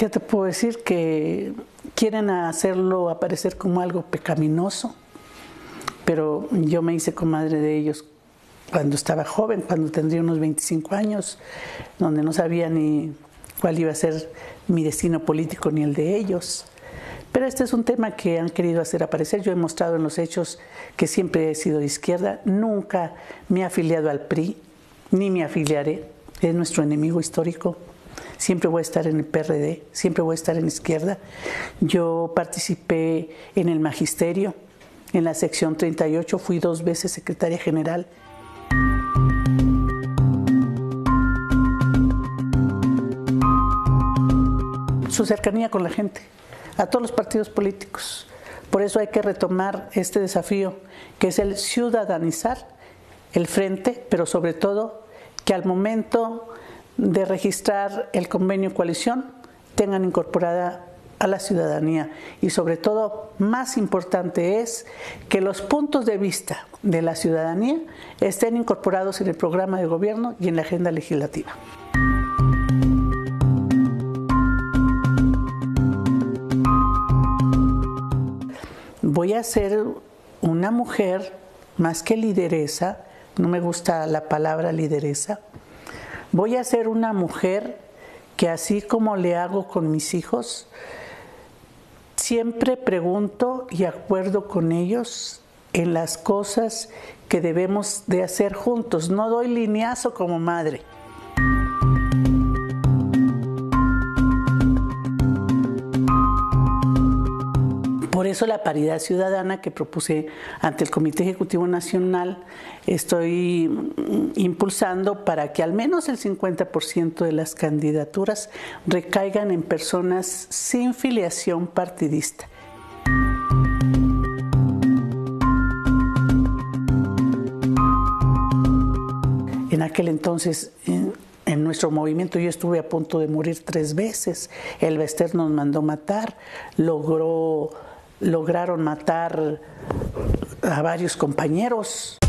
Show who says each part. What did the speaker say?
Speaker 1: ¿Qué te puedo decir? Que quieren hacerlo aparecer como algo pecaminoso, pero yo me hice comadre de ellos cuando estaba joven, cuando tendría unos 25 años, donde no sabía ni cuál iba a ser mi destino político ni el de ellos. Pero este es un tema que han querido hacer aparecer. Yo he mostrado en los hechos que siempre he sido de izquierda, nunca me he afiliado al PRI, ni me afiliaré, es nuestro enemigo histórico. Siempre voy a estar en el PRD, siempre voy a estar en izquierda. Yo participé en el magisterio, en la sección 38, fui 2 veces secretaria general. Su cercanía con la gente, a todos los partidos políticos. Por eso hay que retomar este desafío, que es el ciudadanizar el frente, pero sobre todo que al momento de registrar el convenio coalición tengan incorporada a la ciudadanía y sobre todo, más importante es que los puntos de vista de la ciudadanía estén incorporados en el programa de gobierno y en la agenda legislativa. Voy a ser una mujer más que lideresa, no me gusta la palabra lideresa. Voy a ser una mujer que, así como le hago con mis hijos, siempre pregunto y acuerdo con ellos en las cosas que debemos de hacer juntos. No doy lineazo como madre. Por eso la paridad ciudadana que propuse ante el Comité Ejecutivo Nacional estoy impulsando para que al menos el 50% de las candidaturas recaigan en personas sin filiación partidista. En aquel entonces, en nuestro movimiento, yo estuve a punto de morir 3 veces. El Bester nos mandó matar, lograron matar a varios compañeros.